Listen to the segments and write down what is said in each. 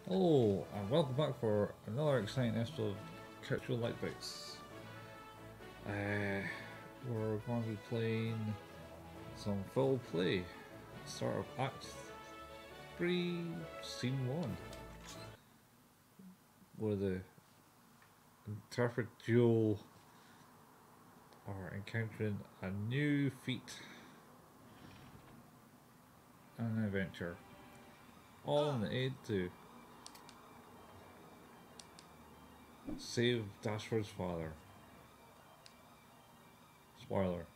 Hello, and welcome back for another exciting episode of CouchFuel Lyte Bytes. We're going to be playing some full play, start of Act 3, Scene 1, where the interpret duo are encountering a new feat and an adventure, all in the aid to save Dashford's father. Spoiler.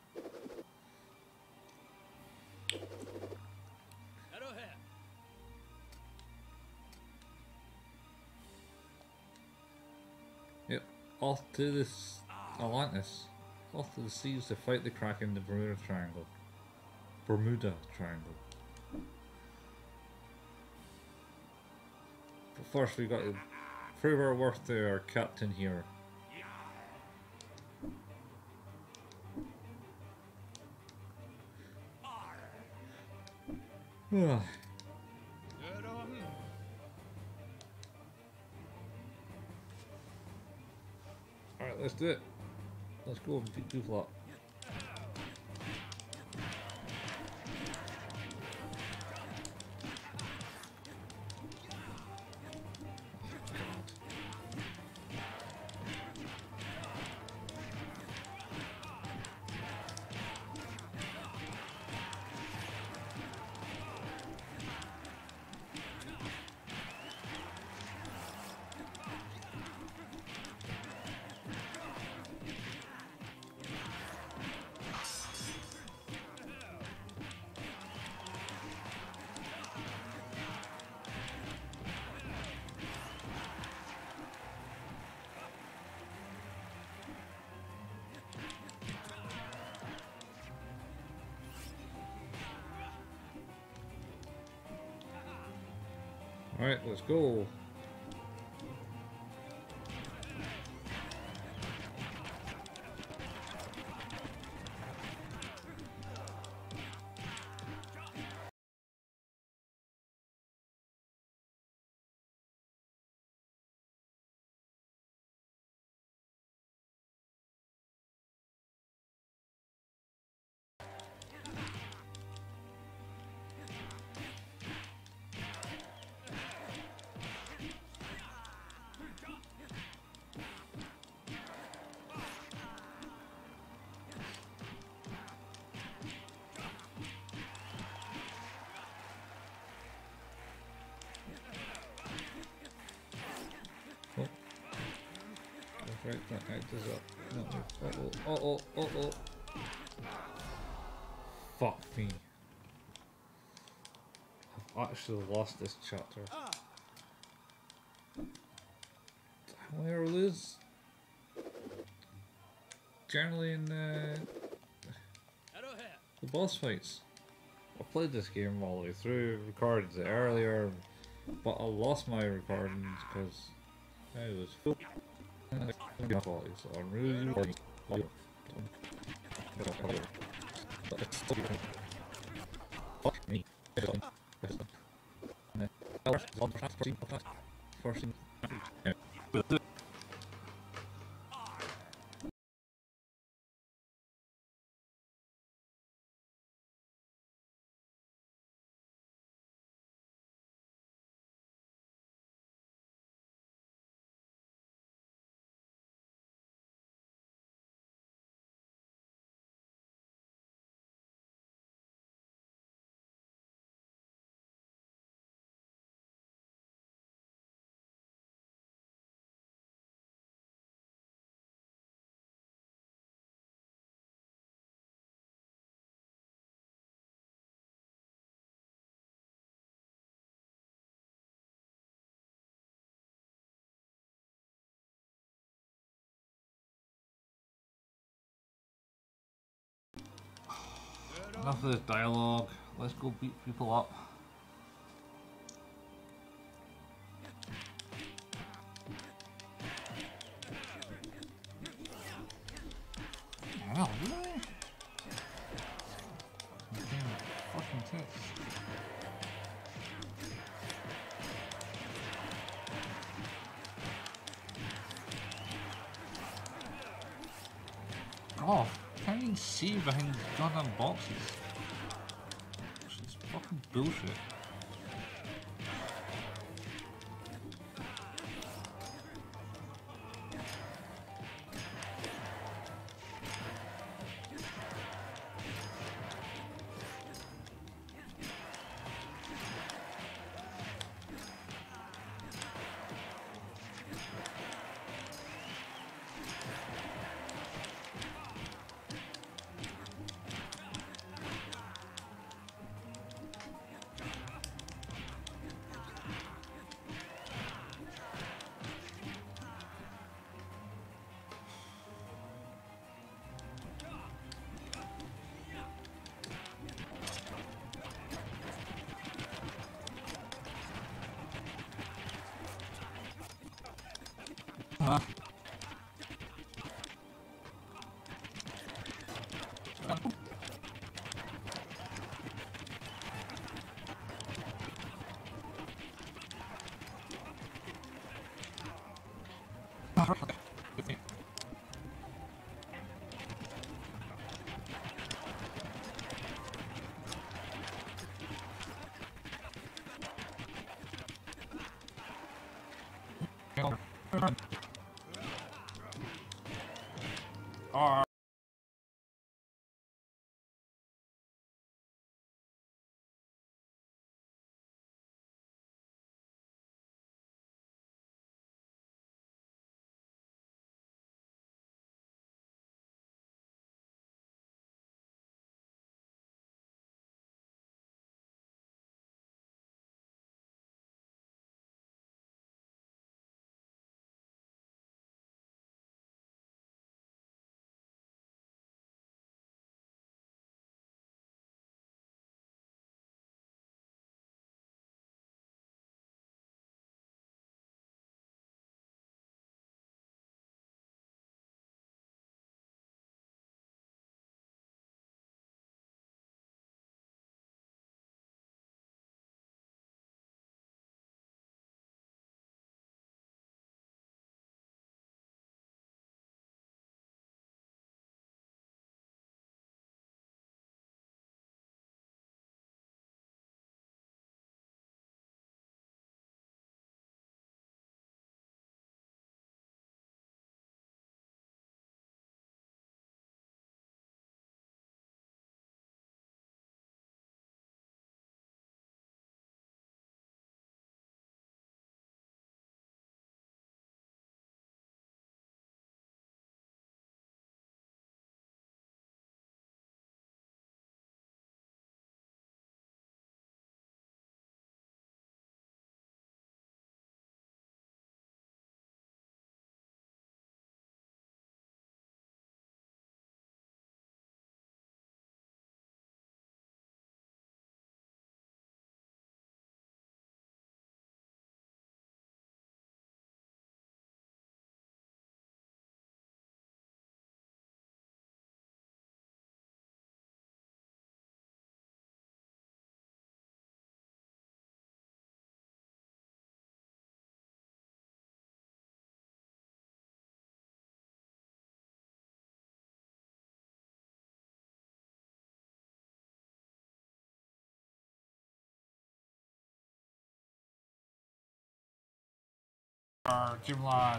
Yep, off to this Atlantis, off to the seas to fight the Kraken in the Bermuda Triangle. But first we got to prove our worth to our captain here. Alright, let's do it. Let's go and beat Dooflop. Alright, let's go. Right, that act is up. No, oh. Fuck me. I've actually lost this chapter. I never lose. Generally in the boss fights. I played this game all the way through, recorded it earlier, but I lost my recordings because I was full. So I'm really fuck me. Enough of this dialogue, let's go beat people up. Wow, really? Fucking tits. off. Can't even see behind these goddamn boxes. It's fucking bullshit. Jim Lad.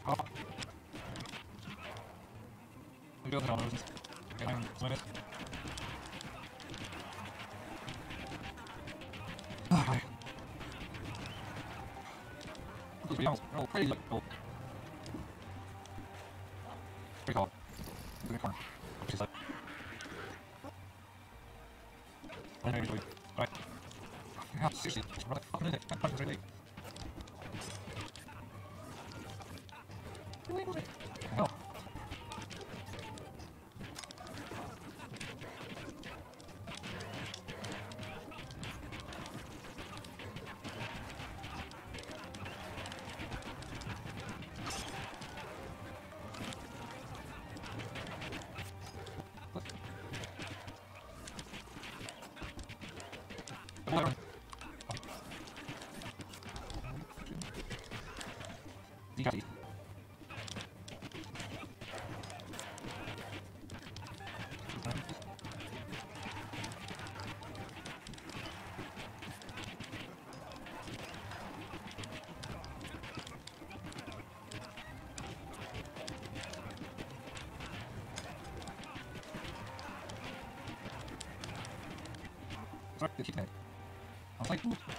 Sorry, keep that. I was like, ooh.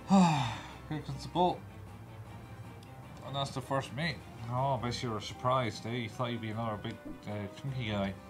Here comes the boat. And that's the first mate. Oh, I bet you were surprised, eh? You thought you'd be another big chunky guy.